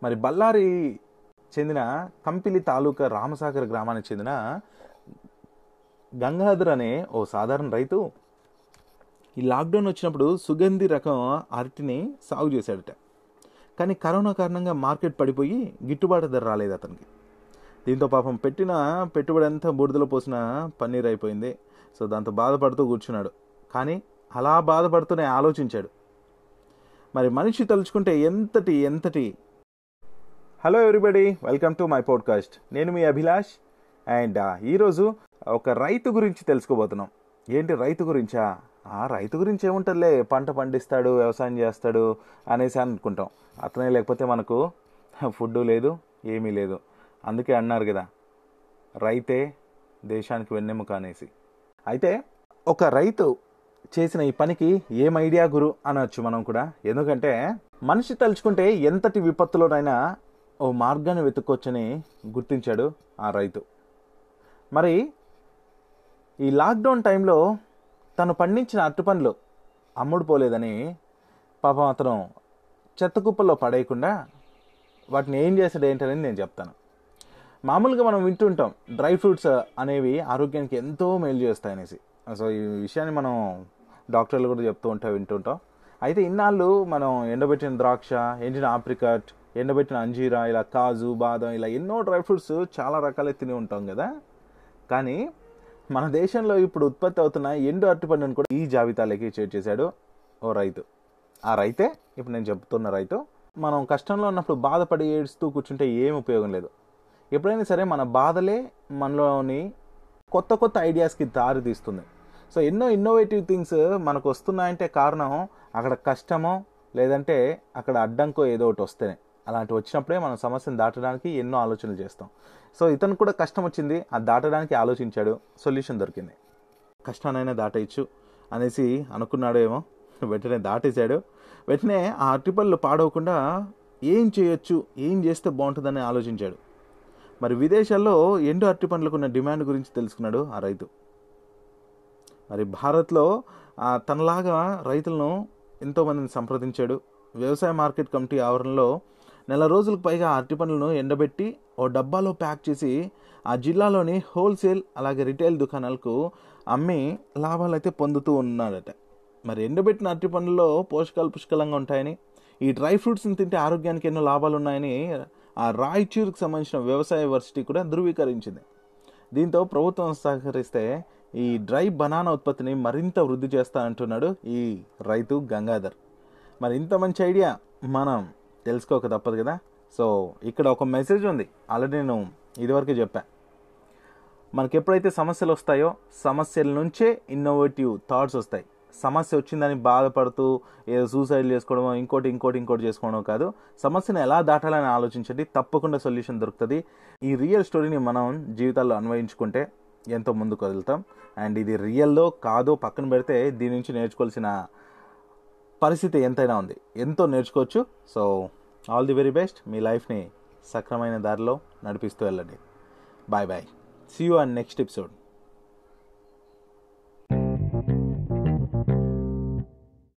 మరి బళ్ళారి చెందిన కంపిలి తాలూకా రామసాగర్ గ్రామానికి చెందిన గంగాధర్ అనే ఓ సాధారణ రైతు ఈ లాక్డౌన్ వచ్చినప్పుడు సుగంధి రకం అరటిని సాగు చేశాడట. కానీ కరోనా కారణంగా మార్కెట్ పడిపోయి గిట్టుబాటు ధర రాలేదు అతనికి. దీంతో పాపం పెట్టిన పెట్టుబడి అంతా బూడిదలో పోసిన పన్నీర్ అయిపోయింది. సో దాంతో బాధపడుతూ కూర్చున్నాడు. కానీ అలా బాధపడుతూనే ఆలోచించాడు, మరి మనిషి తలుచుకుంటే ఎంతటి. Hello everybody, welcome to my podcast. నేను మీ అభిలాష్. అండ్ ఈరోజు ఒక రైతు గురించి తెలుసుకోబోతున్నాం. ఏంటి రైతు గురించా? రైతు గురించి ఏముంటుందిలే, పంట పండిస్తాడు, వ్యవసాయం చేస్తాడు అనేసి అనుకుంటాం. అతనే లేకపోతే మనకు ఫుడ్ లేదు, ఏమీ లేదు. అందుకే అన్నారు కదా, రైతే దేశానికి వెన్నెముక అనేసి. అయితే ఒక రైతు చేసిన ఈ పనికి ఏం ఐడియా గురు అనొచ్చు మనం కూడా. ఎందుకంటే మనిషి తలుచుకుంటే ఎంతటి విపత్తులోనైనా ఓ మార్గాన్ని వెతుక్కొచ్చని గుర్తించాడు ఆ రైతు. మరి ఈ లాక్డౌన్ టైంలో తను పండించిన అరటిపండ్లు అమ్ముడు పోలేదని పాపం అతను చెత్త కుప్పల్లో పడేయకుండా వాటిని ఏం చేశాడు ఏంటనేది నేను చెప్తాను. మామూలుగా మనం వింటుంటాం డ్రై ఫ్రూట్స్ అనేవి ఆరోగ్యానికి ఎంతో మేలు చేస్తాయనేసి. సో ఈ విషయాన్ని మనం డాక్టర్లు కూడా వింటుంటాం. అయితే ఇన్నాళ్ళు మనం ఎండబెట్టిన ద్రాక్ష, ఎండిన ఆప్రికట్, ఎండబెట్టిన అంజీరా, ఇలా కాజు, బాదం, ఇలా ఎన్నో డ్రై ఫ్రూట్స్ చాలా రకాలే తిని ఉంటాం కదా. కానీ మన దేశంలో ఇప్పుడు ఉత్పత్తి అవుతున్న ఎండు అరటిపండును కూడా ఈ జాబితాలోకి చేర్చేశాడు ఓ రైతు. ఆ రైతే ఇప్పుడు నేను చెప్తున్న రైతు. మనం కష్టంలో ఉన్నప్పుడు బాధపడి ఏడుస్తూ కూర్చుంటే ఏం ఉపయోగం లేదు. ఎప్పుడైనా సరే మన బాధలే మనలోని కొత్త ఐడియాస్కి దారి తీస్తుంది. సో ఎన్నో ఇన్నోవేటివ్ థింగ్స్ మనకు వస్తున్నాయంటే కారణం అక్కడ కష్టమో లేదంటే అక్కడ అడ్డంకో ఏదో ఒకటి వస్తేనే. అలాంటివి వచ్చినప్పుడే మనం సమస్యను దాటడానికి ఎన్నో ఆలోచనలు చేస్తాం. సో ఇతను కూడా కష్టం వచ్చింది, అది దాటడానికి ఆలోచించాడు, సొల్యూషన్ దొరికింది. కష్టానైనా దాటేయచ్చు అనేసి అనుకున్నాడేమో, వెంటనే దాటేశాడు. వెంటనే ఆ అరటిపళ్ళు పాడవకుండా ఏం చేయొచ్చు, ఏం చేస్తే బాగుంటుందని ఆలోచించాడు. మరి విదేశాల్లో ఎండు అరటిపండ్లకు ఉన్న డిమాండ్ గురించి తెలుసుకున్నాడు ఆ రైతు. మరి భారత్లో తనలాగా రైతులను ఎంతోమందిని సంప్రదించాడు. వ్యవసాయ మార్కెట్ కమిటీ ఆవరణలో నెల రోజులకు పైగా అరటిపండ్లను ఎండబెట్టి ఓ డబ్బాలో ప్యాక్ చేసి ఆ జిల్లాలోని హోల్సేల్ అలాగే రిటైల్ దుకాణాలకు అమ్మి లాభాలు అయితే పొందుతూ ఉన్నాడట. మరి ఎండబెట్టిన అరటిపండ్లలో పోషకాలు పుష్కలంగా ఉంటాయని, ఈ డ్రై ఫ్రూట్స్ని తింటే ఆరోగ్యానికి ఎన్నో లాభాలు ఉన్నాయని ఆ రాయచూరుకు సంబంధించిన వ్యవసాయ యూనివర్సిటీ కూడా ధృవీకరించింది. దీంతో ప్రభుత్వం సహకరిస్తే ఈ డ్రై బనానా ఉత్పత్తిని మరింత వృద్ధి చేస్తా అంటున్నాడు ఈ రైతు గంగాధర్. మరి ఇంత మంచి ఐడియా మనం తెలుసుకోక తప్పదు కదా. సో ఇక్కడ ఒక మెసేజ్ ఉంది, ఆల్రెడీ నేను ఇదివరకే చెప్పా. మనకి ఎప్పుడైతే సమస్యలు వస్తాయో సమస్యల నుంచే ఇన్నోవేటివ్ థాట్స్ వస్తాయి. సమస్య వచ్చిందని బాధపడుతూ ఏదో సూసైడ్ చేసుకోవడమో ఇంకోటి చేసుకోవడం కాదు. సమస్యను ఎలా దాటాలని ఆలోచించండి, తప్పకుండా సొల్యూషన్ దొరుకుతుంది. ఈ రియల్ స్టోరీని మనం జీవితాల్లో అన్వయించుకుంటే ఎంతో ముందుకు వదులుతాం. అండ్ ఇది రియల్లో కాదో పక్కన పెడితే దీని నుంచి నేర్చుకోవాల్సిన పరిస్థితి ఎంతైనా ఉంది, ఎంతో నేర్చుకోవచ్చు. So all the very best. మీ లైఫ్ని సక్రమైన దారిలో నడిపిస్తూ వెళ్ళండి. Bye. See you on next episode.